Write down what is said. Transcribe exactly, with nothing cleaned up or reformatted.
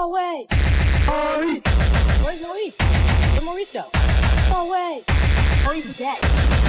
Go away! Maurice! Where's Maurice? Where'd Maurice go? Go away! Maurice is dead.